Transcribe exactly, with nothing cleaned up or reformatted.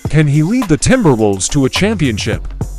Can he lead the Timberwolves to a championship?